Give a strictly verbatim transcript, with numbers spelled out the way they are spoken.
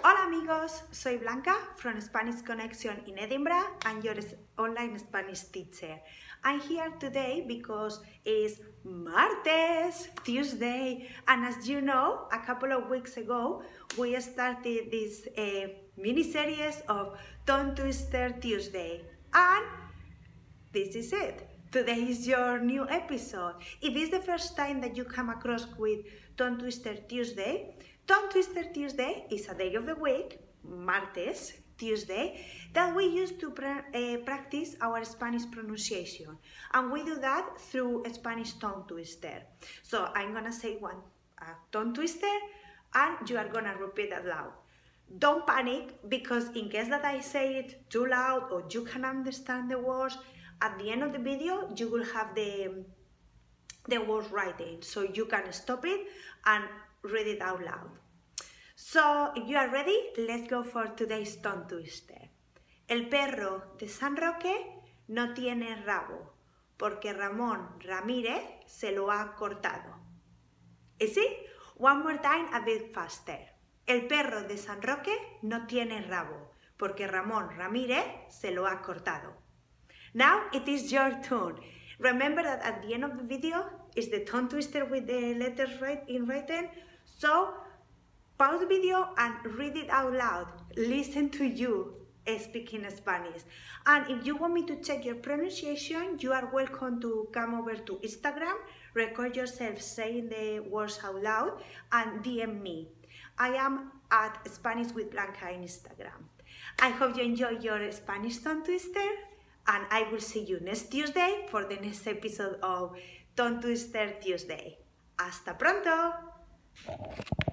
Hola amigos, soy Blanca from Spanish Connection in Edinburgh and your online Spanish teacher. I'm here today because it's Martes, Tuesday, and as you know, a couple of weeks ago, we started this uh, mini-series of Tongue Twister Tuesday, and this is it. Today is your new episode. If it's the first time that you come across with Tongue Twister Tuesday, Tongue Twister Tuesday is a day of the week, Martes, Tuesday, that we use to pra uh, practice our Spanish pronunciation. And we do that through a Spanish tongue twister. So I'm gonna say one uh, tongue twister and you are gonna repeat that loud. Don't panic, because in case that I say it too loud or you can understand the words, at the end of the video you will have the, the words written, so you can stop it and read it out loud. So, if you are ready, let's go for today's tongue twister. El perro de San Roque no tiene rabo, porque Ramón Ramírez se lo ha cortado. ¿Sí? One more time, a bit faster. El perro de San Roque no tiene rabo, porque Ramón Ramírez se lo ha cortado. Now it is your turn. Remember that at the end of the video is the tongue twister with the letters in written. So pause the video and read it out loud. Listen to you speaking Spanish. And if you want me to check your pronunciation, you are welcome to come over to Instagram, record yourself saying the words out loud, and D M me. I am at Spanish with Blanca in Instagram. I hope you enjoy your Spanish tongue twister, and I will see you next Tuesday for the next episode of Tongue Twister Tuesday. Hasta pronto!